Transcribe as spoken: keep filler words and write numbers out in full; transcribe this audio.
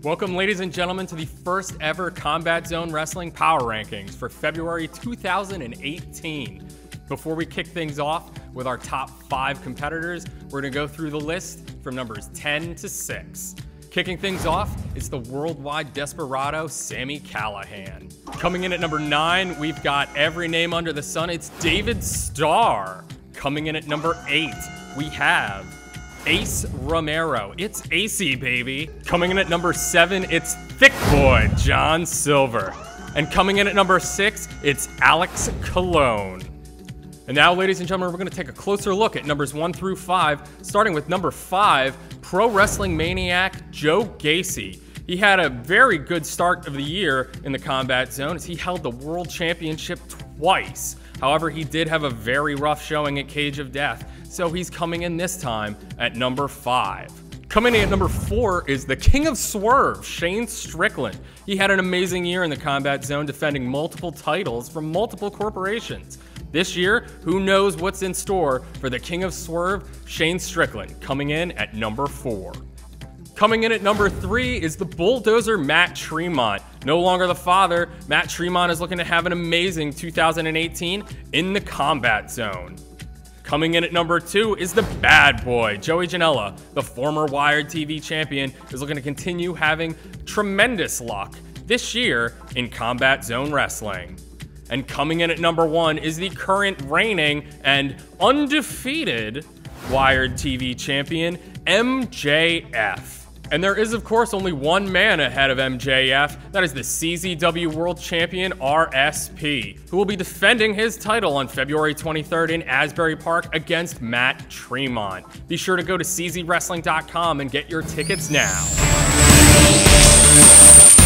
Welcome, ladies and gentlemen, to the first ever Combat Zone Wrestling Power Rankings for February two thousand eighteen. Before we kick things off with our top five competitors, we're going to go through the list from numbers ten to six. Kicking things off is the worldwide desperado, Sami Callihan. Coming in at number nine, we've got every name under the sun. It's David Starr. Coming in at number eight, we have Ace Romero. It's A C, baby. Coming in at number seven, it's Thick Boy John Silver. And coming in at number six, it's Alex Colon. And now, ladies and gentlemen, we're going to take a closer look at numbers one through five, starting with number five, Pro Wrestling Maniac Joe Gacy. He had a very good start of the year in the Combat Zone as he held the World Championship twice. However, he did have a very rough showing at Cage of Death, so he's coming in this time at number five. Coming in at number four is the King of Swerve, Shane Strickland. He had an amazing year in the Combat Zone, defending multiple titles from multiple corporations. This year, who knows what's in store for the King of Swerve, Shane Strickland, coming in at number four. Coming in at number three is the Bulldozer Matt Tremont. No longer the father, Matt Tremont is looking to have an amazing two thousand eighteen in the Combat Zone. Coming in at number two is the bad boy, Joey Janela. The former Wired T V champion is looking to continue having tremendous luck this year in Combat Zone Wrestling. And coming in at number one is the current reigning and undefeated Wired T V champion, M J F. And there is, of course, only one man ahead of M J F. That is the C Z W World Champion, R S P, who will be defending his title on February twenty-third in Asbury Park against Matt Tremont. Be sure to go to C Z wrestling dot com and get your tickets now.